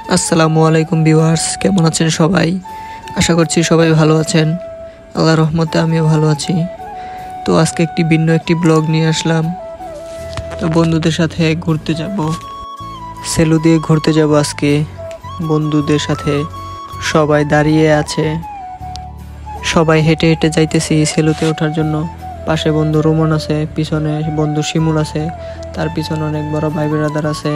আসসালামু আলাইকুম ভিউয়ার্স, কেমন আছেন সবাই? আশা করছি সবাই ভালো আছেন। আল্লাহর রহমতে আমিও ভালো আছি। তো আজকে ভিন্ন একটি ব্লগ নিয়ে আসলাম। তো বন্ধুদের সাথে ঘুরতে যাব, সেলু দিয়ে ঘুরতে যাব আজকে বন্ধুদের সাথে। সবাই দাঁড়িয়ে আছে, সবাই হেঁটে হেঁটে যাইতেছি সেলুতে ওঠার জন্য। পাশে বন্ধু রোমন আছে, পিছনে বন্ধু শিমুল আছে, তার পিছনে অনেক বড় ভাই ব্রাদার আছে।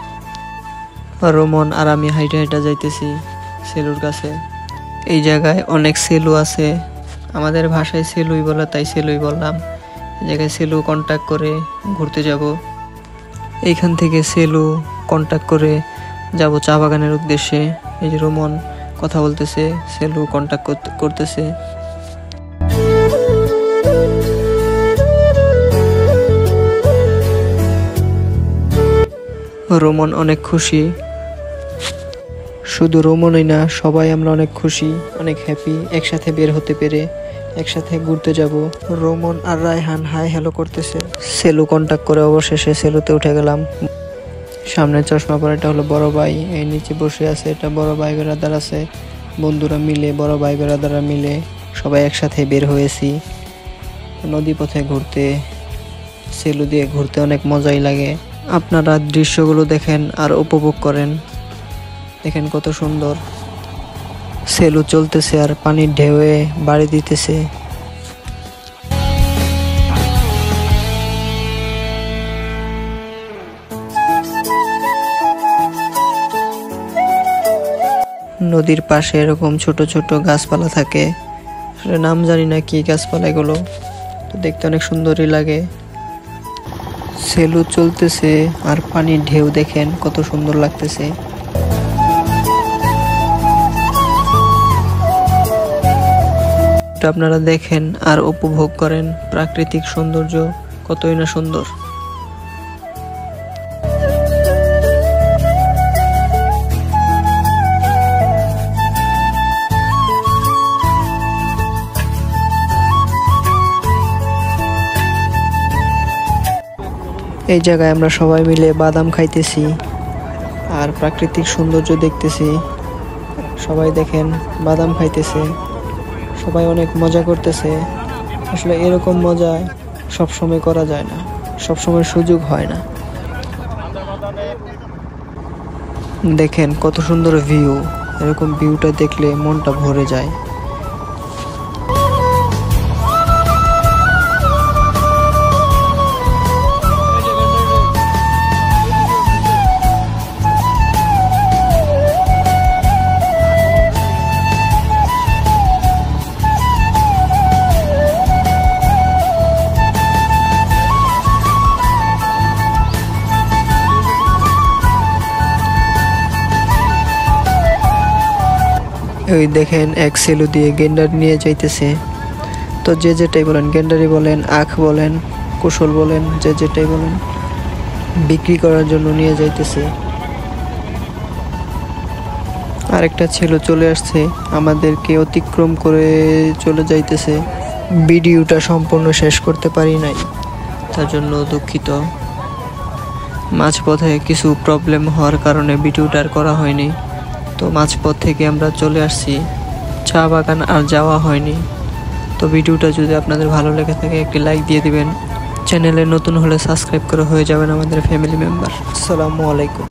রোমন আর আমি হাইটে হাইটে যাইতেছি সেলুর কাছে। এই জায়গায় অনেক সেলু আছে, আমাদের ভাষায় সেলুই বলে, তাই সেলুই বললাম। এই জায়গায় সেলু কন্ট্যাক্ট করে ঘুরতে যাব। এইখান থেকে সেলু কন্ট্যাক্ট করে যাব চা বাগানের উদ্দেশ্যে। এই যে রোমন কথা বলতেছে, সেলু কন্ট্যাক্ট করতেছে। রোমন অনেক খুশি, শুধু রোমনই না, সবাই আমরা অনেক খুশি, অনেক হ্যাপি একসাথে বের হতে পেরে, একসাথে ঘুরতে যাব। রোমন আর রায়হান হাই হ্যালো করতেছে। সেলু কন্ট্যাক্ট করে অবশেষে সেলুতে উঠে গেলাম। সামনে চশমা পরে এটা হলো বড় ভাই, এই নিচে বসে আছে এটা বড় ভাই বেরাদার আছে। বন্ধুরা মিলে, বড় ভাই বেরাদাররা মিলে সবাই একসাথে বের হয়েছি নদী পথে ঘুরতে। সেলু দিয়ে ঘুরতে অনেক মজাই লাগে। আপনারা দৃশ্যগুলো দেখেন আর উপভোগ করেন। দেখেন কত সুন্দর সেলু চলতেছে আর পানির ঢেউয়ে বাড়ি দিতেছে। নদীর পাশে এরকম ছোট ছোট গাছপালা থাকে, নাম জানি না কি গাছপালা এগুলো, তো দেখতে অনেক সুন্দরই লাগে। সেলু চলতেছে আর পানির ঢেউ দেখেন কত সুন্দর লাগতেছে। আপনারা দেখেন আর উপভোগ করেন, প্রাকৃতিক সৌন্দর্য কতই না সুন্দর। এই জায়গায় আমরা সবাই মিলে বাদাম খাইতেছি আর প্রাকৃতিক সৌন্দর্য দেখতেছি। সবাই দেখেন বাদাম খাইতেছে, সবাই অনেক মজা করতেছে। আসলে এরকম মজা সবসময় করা যায় না, সবসময় সুযোগ হয় না। দেখেন কত সুন্দর ভিউ, এরকম ভিউটা দেখলে মনটা ভরে যায়। ওই দেখেন এক সেলু দিয়ে গেন্ডার নিয়ে যাইতেছে। তো যে যেটাই বলেন, গেন্ডারি বলেন, আখ বলেন, কুশল বলেন, যে যেটাই বলেন, বিক্রি করার জন্য নিয়ে যাইতেছে। আরেকটা ছেলে চলে আসছে, আমাদেরকে অতিক্রম করে চলে যাইতেছে। ভিডিওটা সম্পূর্ণ শেষ করতে পারি নাই, তার জন্য দুঃখিত। মাঝপথে কিছু প্রবলেম হওয়ার কারণে ভিডিওটা আর করা হয়নি। তো মাঝপথ থেকে আমরা চলে আসছি, চা বাগান আর যাওয়া হয়নি। তো ভিডিওটা যদি আপনাদের ভালো লেগে থাকে একটি লাইক দিয়ে দিবেন। চ্যানেলে নতুন হলে সাবস্ক্রাইব করে হয়ে যাবেন আমাদের ফ্যামিলি মেম্বার। আসসালামু আলাইকুম।